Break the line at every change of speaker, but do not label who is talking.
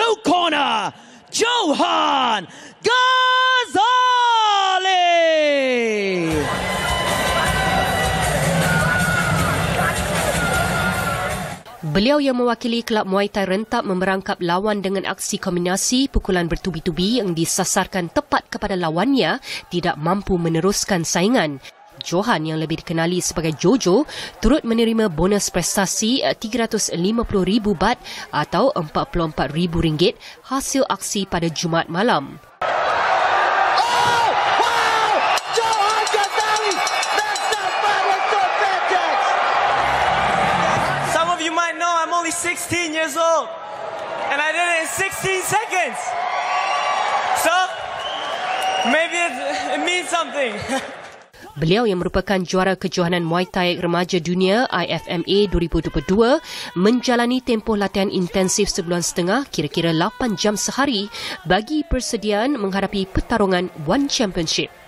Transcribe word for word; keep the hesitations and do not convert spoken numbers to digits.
blue corner, Johan Ghazali.
Beliau yang mewakili kelab Muay Thai rentak memerangkap lawan dengan aksi kombinasi pukulan bertubi-tubi yang disasarkan tepat kepada lawannya tidak mampu meneruskan saingan. Johan yang lebih dikenali sebagai Jojo turut menerima bonus prestasi tiga ratus lima puluh ribu baht atau empat puluh empat ribu ringgit hasil aksi pada Jumaat malam.
sixteen years old and I did it in sixteen seconds, so maybe it, it means something.
Beliau yang merupakan juara kejohanan Muay Thai remaja dunia I F M A dua ribu dua puluh dua menjalani tempoh latihan intensif sebulan setengah kira-kira lapan jam sehari bagi persediaan menghadapi pertarungan One Championship.